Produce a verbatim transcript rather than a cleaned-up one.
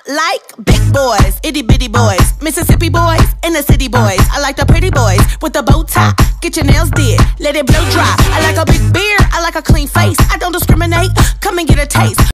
like big boys, itty bitty boys, Mississippi boys, and the city boys. I like the pretty boys with the bow tie. Get your nails did, let it blow dry. I like a big beard, I like a clean face. I don't discriminate, come and get a taste.